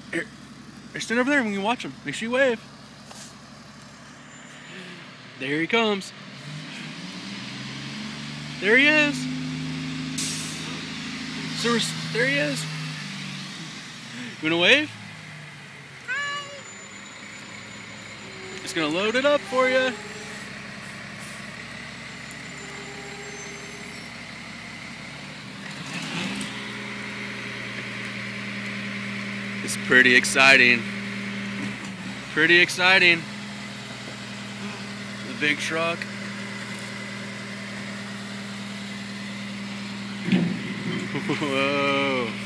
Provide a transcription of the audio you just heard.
Here, stand over there and we can watch him. Make sure you wave. There he comes. There he is. So there he is. You wanna wave? Hi. It's gonna load it up for you. It's pretty exciting. Pretty exciting. The big truck. Whoa.